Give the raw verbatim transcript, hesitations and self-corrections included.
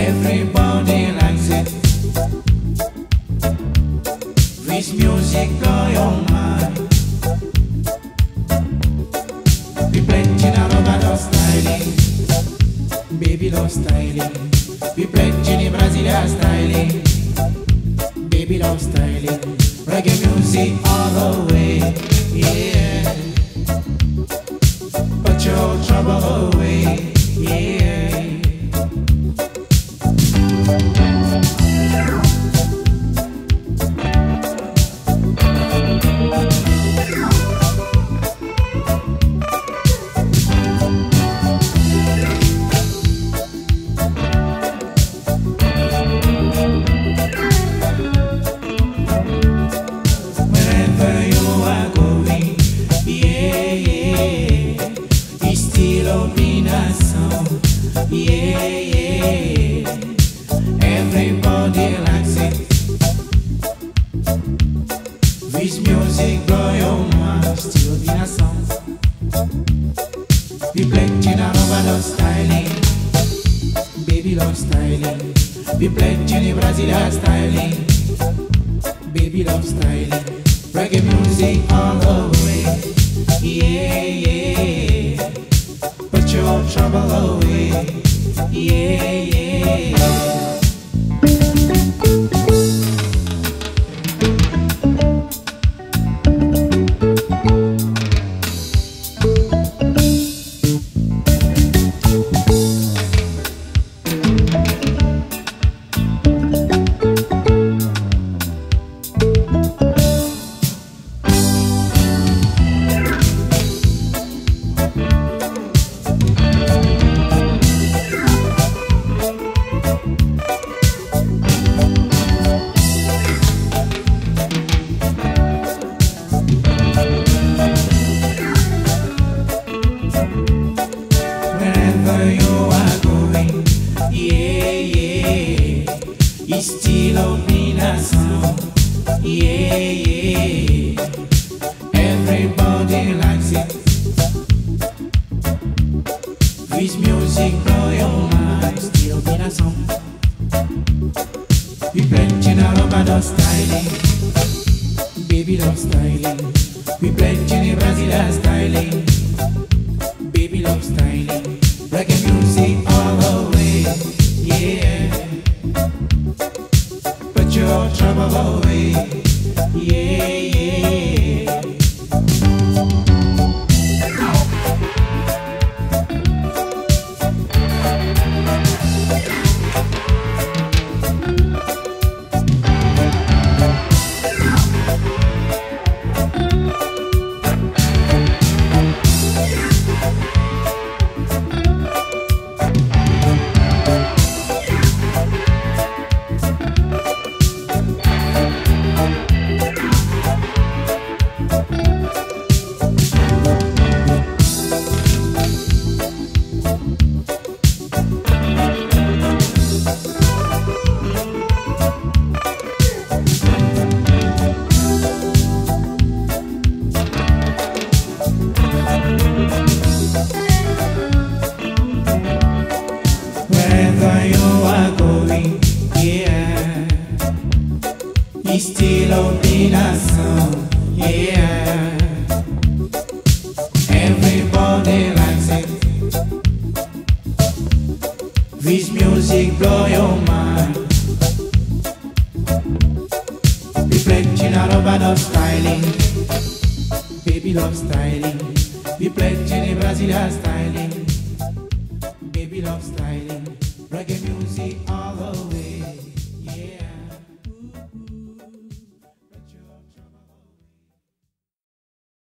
Everybody likes it. This music blow your mind. We pledging our Obina styling, baby love styling. We pledging Brazilian styling, baby love styling. Reggae music all the way, yeah. Put your trouble away, yeah. Yeah, yeah, everybody likes it. This music blow your mind, still in a song. We pledging our Obina styling, baby love styling. We pledging Brazilian styling, baby love styling. Reggae music all the way, yeah, yeah. Put your trouble away, yeah, yeah. Still Obina song, yeah, yeah. Everybody likes it. This music blow your mind, still Obina song. We pledging our Obina styling, baby love styling. We pledging Brazilian styling, baby love styling. Reggae music all the way, yeah. Your trouble away, yeah, yeah. Still Obina song, yeah. Everybody likes it. This music blow your mind. We pledging our Obina styling, baby love styling. We pledging Brazilian styling, baby love styling. Reggae